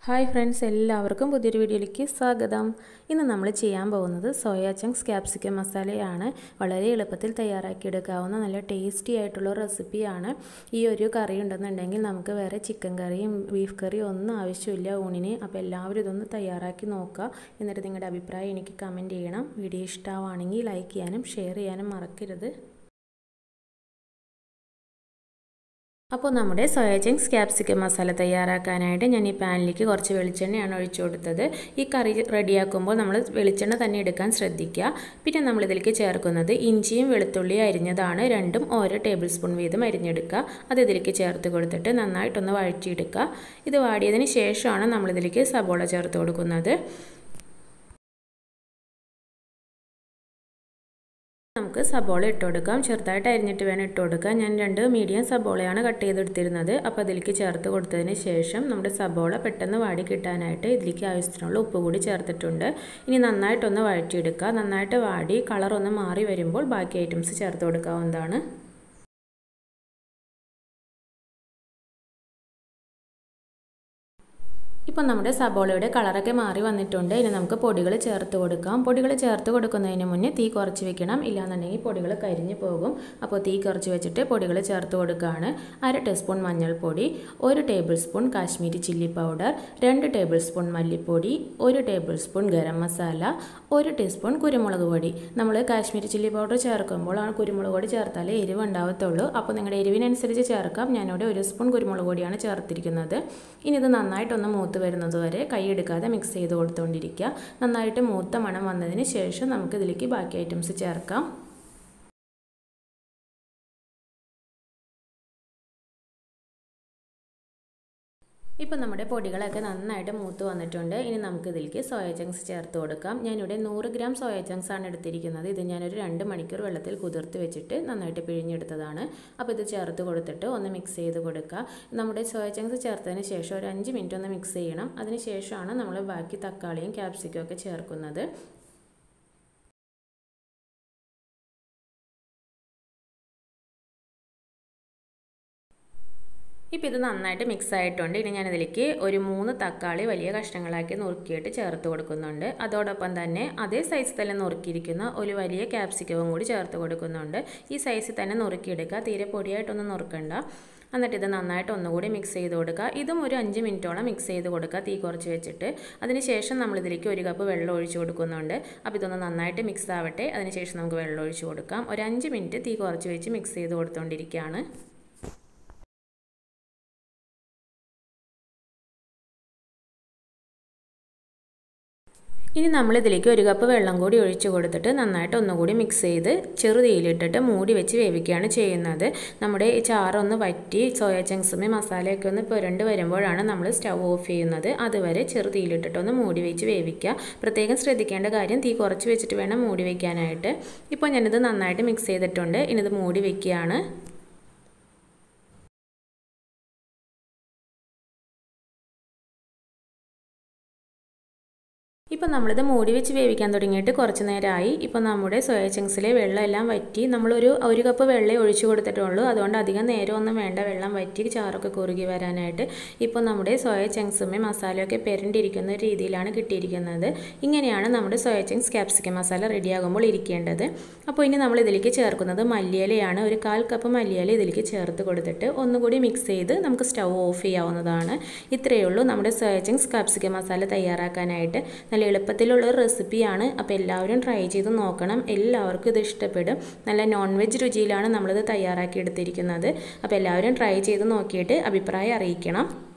Hi friends, എല്ലാവർക്കും പുതിയൊരു വീഡിയോയിലേക്ക് സ്വാഗതം. ഇന്ന് നമ്മൾ ചെയ്യാൻ പോകുന്നത് സോയ ചങ്ക്സ് ക്യാപ്സിക്കം മസാലയാണ്. വളരെ എളുപ്പത്തിൽ തയ്യാറാക്കിയെടുക്കാവുന്ന നല്ല ടേസ്റ്റി ആയിട്ടുള്ള റെസിപ്പിയാണ്. ഈ ഒരു കറി ഉണ്ടെന്നുണ്ടെങ്കിൽ നമുക്ക് വേറെ ചിക്കൻ കറിയും ബീഫ് കറിയും ഒന്നും ആവശ്യമില്ല ഊണിന്. അപ്പോൾ എല്ലാവരും ഇതൊന്ന് തയ്യാറാക്കി നോക്കുക. എന്നിട്ട് നിങ്ങളുടെ അഭിപ്രായം എനിക്ക് കമൻറ്റ് ചെയ്യണം. വീഡിയോ ഇഷ്ടമാണെങ്കിൽ ലൈക്ക് ചെയ്യാനും ഷെയർ ചെയ്യാനും മറക്കരുത്. അപ്പോൾ നമ്മുടെ സോയ ചങ്ക്സ് ക്യാപ്സിക്കം മസാല തയ്യാറാക്കാനായിട്ട് ഞാൻ ഈ പാനിലേക്ക് കുറച്ച് വെളിച്ചെണ്ണയാണ് ഒഴിച്ചു കൊടുത്തത്. ഈ കറി റെഡിയാക്കുമ്പോൾ നമ്മൾ വെളിച്ചെണ്ണ തന്നെ എടുക്കാൻ ശ്രദ്ധിക്കുക. പിന്നെ നമ്മളിതിലേക്ക് ചേർക്കുന്നത് ഇഞ്ചിയും വെളുത്തുള്ളിയും അരിഞ്ഞതാണ്. രണ്ടും ഓരോ ടേബിൾ സ്പൂൺ വീതം അരിഞ്ഞെടുക്കുക. അത് ഇതിലേക്ക് ചേർത്ത് കൊടുത്തിട്ട് നന്നായിട്ടൊന്ന് വഴറ്റിയെടുക്കുക. ഇത് വാടിയതിന് ശേഷമാണ് നമ്മളിതിലേക്ക് സബോള ചേർത്ത് കൊടുക്കുന്നത്. നമുക്ക് സബോള ഇട്ട് കൊടുക്കാം. ചെറുതായിട്ട് അരിഞ്ഞിട്ട് വേണം ഇട്ട് കൊടുക്കാം. ഞാൻ 2 മീഡിയം സബോളയാണ് കട്ട് ചെയ്തെടുത്തിരുന്നത്. അപ്പോൾ അതിലേക്ക് ചേർത്ത് കൊടുത്തതിന് ശേഷം നമ്മുടെ സബോള പെട്ടെന്ന് വാടി കിട്ടാനായിട്ട് ഇതിലേക്ക് ആവശ്യത്തിനുള്ള ഉപ്പ് കൂടി ചേർത്തിട്ടുണ്ട്. ഇനി നന്നായിട്ടൊന്ന് വഴറ്റിയെടുക്കുക. നന്നായിട്ട് വാടി കളറൊന്ന് മാറി വരുമ്പോൾ ബാക്കി ഐറ്റംസ് ചേർത്ത് കൊടുക്കാവുന്നതാണ്. ഇപ്പോൾ നമ്മുടെ സബോളയുടെ കളറൊക്കെ മാറി വന്നിട്ടുണ്ട്. ഇനി നമുക്ക് പൊടികൾ ചേർത്ത് കൊടുക്കാം. പൊടികൾ ചേർത്ത് കൊടുക്കുന്നതിന് മുന്നേ തീ കുറച്ച് വെക്കണം, ഇല്ലാന്നുണ്ടെങ്കിൽ പൊടികൾ കരിഞ്ഞു പോകും. അപ്പോൾ തീ കുറച്ച് വെച്ചിട്ട് പൊടികൾ ചേർത്ത് കൊടുക്കുകയാണ്. 1/2 ടീസ്പൂൺ മഞ്ഞൾപ്പൊടി, 1 table spoon Kashmiri chilli powder, 2 table spoon മല്ലിപ്പൊടി, 1 table spoon garam masala, 1 teaspoon കുരുമുളക് പൊടി. നമ്മൾ കാശ്മീരി ചില്ലി പൗഡർ ചേർക്കുമ്പോൾ ആ കുരുമുളക് പൊടി ചേർത്താലേ എരിവ് ഉണ്ടാവത്തുള്ളൂ. അപ്പോൾ നിങ്ങളുടെ എരിവിനനുസരിച്ച് ചേർക്കാം. ഞാനിവിടെ 1 സ്പൂൺ കുരുമുളക് പൊടിയാണ് ചേർത്തിരിക്കുന്നത്. ഇനി ഇത് നന്നായിട്ടൊന്ന് മൂത്ത് വരുന്നത് വരെ കൈയെടുക്കാതെ മിക്സ് ചെയ്ത് കൊടുത്തുകൊണ്ടിരിക്കുക. നന്നായിട്ട് മൂത്ത മണം വന്നതിന് ശേഷം നമുക്ക് ഇതിലേക്ക് ബാക്കി ഐറ്റംസ് ചേർക്കാം. ഇപ്പോൾ നമ്മുടെ പൊടികളൊക്കെ നന്നായിട്ട് മൂത്ത് വന്നിട്ടുണ്ട്. ഇനി നമുക്ക് ഇതിലേക്ക് സോയ ചങ്ക്സ് ചേർത്ത് കൊടുക്കാം. ഞാനിവിടെ 100 ഗ്രാം സോയ ചങ്ക്സ് ആണ് എടുത്തിരിക്കുന്നത്. ഇത് ഞാനൊരു 2 മണിക്കൂർ വെള്ളത്തിൽ കുതിർത്ത് വെച്ചിട്ട് നന്നായിട്ട് പിഴിഞ്ഞെടുത്തതാണ്. അപ്പോൾ ഇത് ചേർത്ത് കൊടുത്തിട്ട് ഒന്ന് മിക്സ് ചെയ്ത് കൊടുക്കുക. നമ്മുടെ സോയ ചങ്ക്സ് ചേർത്തതിന് ശേഷം ഒരു 5 മിനിറ്റ് ഒന്ന് മിക്സ് ചെയ്യണം. അതിന് ശേഷമാണ് നമ്മൾ ബാക്കി തക്കാളിയും ക്യാപ്സിക്കും ഒക്കെ ചേർക്കുന്നത്. ഇപ്പോൾ ഇത് നന്നായിട്ട് മിക്സ് ആയിട്ടുണ്ട്. ഇനി ഞാനിതിലേക്ക് ഒരു 3 തക്കാളി വലിയ കഷ്ണങ്ങളാക്കി നുറുക്കിയിട്ട് ചേർത്ത് കൊടുക്കുന്നുണ്ട്. അതോടൊപ്പം തന്നെ അതേ സൈസിൽ തന്നെ നുറുക്കിയിരിക്കുന്ന ഒരു വലിയ ക്യാപ്സിക്കവും കൂടി ചേർത്ത് കൊടുക്കുന്നുണ്ട്. ഈ സൈസിൽ തന്നെ നുറുക്കിയെടുക്കുക, തീരെ പൊടിയായിട്ടൊന്നും നുറുക്കണ്ട. എന്നിട്ട് ഇത് നന്നായിട്ട് ഒന്നുകൂടി മിക്സ് ചെയ്ത് കൊടുക്കുക. ഇതും ഒരു 5 മിനിറ്റോളം മിക്സ് ചെയ്ത് കൊടുക്കുക, തീ കുറച്ച് വെച്ചിട്ട്. അതിനുശേഷം നമ്മളിതിലേക്ക് 1 കപ്പ് വെള്ളം ഒഴിച്ച് കൊടുക്കുന്നുണ്ട്. അപ്പോൾ ഇതൊന്ന് നന്നായിട്ട് മിക്സ് ആവട്ടെ. അതിനുശേഷം നമുക്ക് വെള്ളം ഒഴിച്ച് കൊടുക്കാം. ഒരു 5 മിനിറ്റ് തീ കുറച്ച് വെച്ച് മിക്സ് ചെയ്ത് കൊടുത്തുകൊണ്ടിരിക്കുകയാണ്. ഇനി നമ്മളിതിലേക്ക് 1 കപ്പ് വെള്ളം കൂടി ഒഴിച്ച് കൊടുത്തിട്ട് നന്നായിട്ട് ഒന്നുകൂടി മിക്സ് ചെയ്ത് ചെറുതീയിലിട്ടിട്ട് മൂടി വെച്ച് വേവിക്കുകയാണ് ചെയ്യുന്നത്. നമ്മുടെ ഈ ചാറൊന്ന് വറ്റി സോയ ചങ്ക്സും മസാലയൊക്കെ ഒന്ന് പുരണ്ട് വരുമ്പോഴാണ് നമ്മൾ സ്റ്റവ് ഓഫ് ചെയ്യുന്നത്. അതുവരെ ചെറുതീയിലിട്ടിട്ടൊന്ന് മൂടി വെച്ച് വേവിക്കുക. പ്രത്യേകം ശ്രദ്ധിക്കേണ്ട കാര്യം, തീ കുറച്ച് വെച്ചിട്ട് വേണം മൂടി വയ്ക്കാനായിട്ട്. ഇപ്പോൾ ഞാനിത് നന്നായിട്ട് മിക്സ് ചെയ്തിട്ടുണ്ട്. ഇനി ഇത് മൂടി വയ്ക്കുകയാണ്. ഇപ്പോൾ നമ്മളിത് മൂടി വെച്ച് വേവിക്കാൻ തുടങ്ങിയിട്ട് കുറച്ച് നേരമായി. ഇപ്പോൾ നമ്മുടെ സോയ ചങ്ക്സിലെ വെള്ളം എല്ലാം വറ്റി. നമ്മളൊരു 1 കപ്പ് വെള്ളം ഒഴിച്ചു കൊടുത്തിട്ടുള്ളൂ. അതുകൊണ്ട് അധികം നേരമൊന്നും വേണ്ട വെള്ളം വറ്റി ചാറൊക്കെ കുറുകി വരാനായിട്ട്. ഇപ്പോൾ നമ്മുടെ സോയ ചങ്ക്സും മസാലയൊക്കെ പെരണ്ടിരിക്കുന്ന രീതിയിലാണ് കിട്ടിയിരിക്കുന്നത്. ഇങ്ങനെയാണ് നമ്മുടെ സോയ ചങ്ക്സ് ക്യാപ്സിക്കം മസാല റെഡിയാകുമ്പോൾ ഇരിക്കേണ്ടത്. അപ്പോൾ ഇനി നമ്മൾ ഇതിലേക്ക് ചേർക്കുന്നത് മല്ലിയിലയാണ്. ഒരു 1/4 കപ്പ് മല്ലിയില ഇതിലേക്ക് ചേർത്ത് കൊടുത്തിട്ട് ഒന്നുകൂടി മിക്സ് ചെയ്ത് നമുക്ക് സ്റ്റവ് ഓഫ് ചെയ്യാവുന്നതാണ്. ഇത്രയേ ഉള്ളൂ നമ്മുടെ സോയ ചങ്ക്സ് ക്യാപ്സിക്കം മസാല തയ്യാറാക്കാനായിട്ട്. നല്ല എളുപ്പത്തിലുള്ള ഒരു റെസിപ്പിയാണ്. അപ്പോൾ എല്ലാവരും ട്രൈ ചെയ്ത് നോക്കണം. എല്ലാവർക്കും ഇത് ഇഷ്ടപ്പെടും. നല്ല നോൺ വെജ് രുചിയിലാണ് നമ്മളിത് തയ്യാറാക്കി എടുത്തിരിക്കുന്നത്. അപ്പോൾ എല്ലാവരും ട്രൈ ചെയ്ത് നോക്കിയിട്ട് അഭിപ്രായം അറിയിക്കണം.